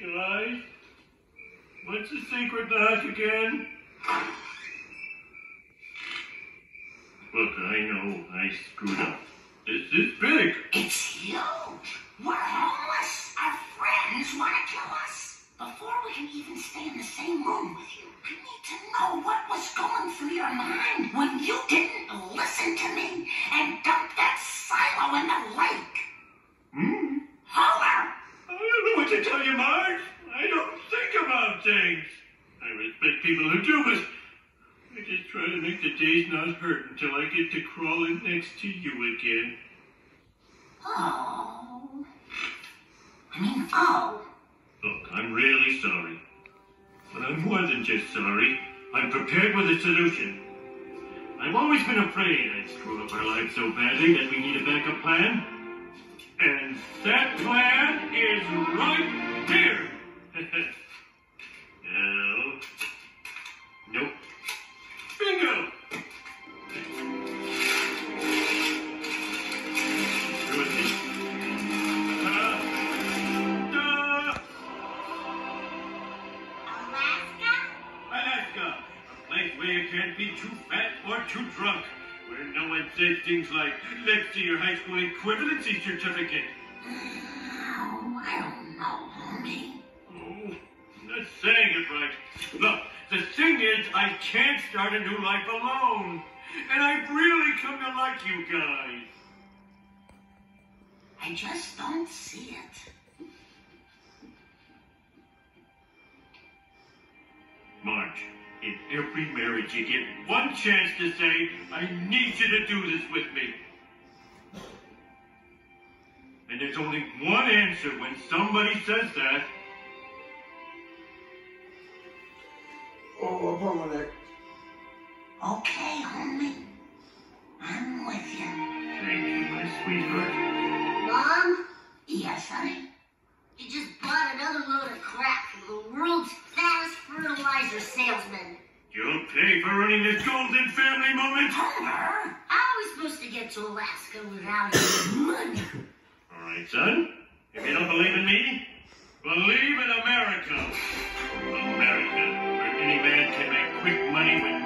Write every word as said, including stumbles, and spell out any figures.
Guys, what's the secret in the house again? Look, I know I screwed up. This is big. It's huge. We're homeless. Our friends want to kill us. Before we can even stay in the same room with you, I need to know what was going through your mind when you didn't listen to me and dumped that silo in the lake. Hmm? Holler! I don't know what to tell you, Marge. I don't think about things. I respect people who do, but I just try to make the days not hurt until I get to crawling next to you again. Oh. I mean, oh. Look, I'm really sorry. But I'm more than just sorry. I'm prepared with a solution. I've always been afraid I'd screw up our lives so badly that we need a backup plan. And that plan is right here. No. Nope. Bingo! Here with me. Uh, uh, Alaska? Alaska. A place where you can't be too fat or too drunk. Where no one says things like, let's see your high school equivalency certificate. Oh, I don't know, homie. Oh, I'm not saying it right. Look, the thing is, I can't start a new life alone. And I've really come to like you guys. I just don't see it. Marge, in every marriage you get one chance to say, I need you to do this with me. And there's only one answer when somebody says that. Oh, up on my neck. Okay, homie. I'm with you. Thank you, my sweetheart. Mom, Yes, honey. you just bought another load of crap from the world's fattest fertilizer salesman. You'll pay for running this golden family moment. Homer? How are we supposed to get to Alaska without any money? All right, son. If you don't believe in me, believe in America. America, where any man can make quick money with